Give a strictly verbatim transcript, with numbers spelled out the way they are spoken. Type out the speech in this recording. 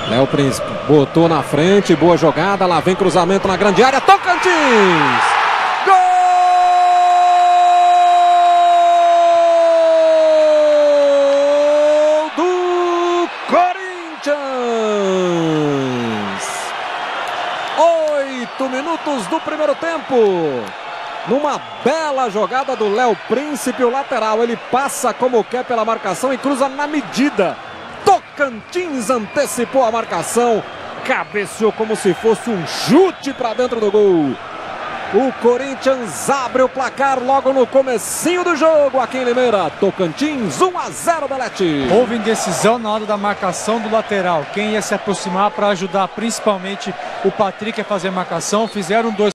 Léo Príncipe botou na frente, boa jogada, lá vem cruzamento na grande área, Tocantins! Gol do Corinthians! Oito minutos do primeiro tempo. Numa bela jogada do Léo Príncipe, o lateral, ele passa como quer pela marcação e cruza na medida. Tocantins antecipou a marcação, cabeceou como se fosse um chute para dentro do gol. O Corinthians abre o placar logo no comecinho do jogo aqui em Limeira. Tocantins um a zero, Belete. Houve indecisão na hora da marcação do lateral. Quem ia se aproximar para ajudar principalmente o Patrick a fazer marcação, fizeram dois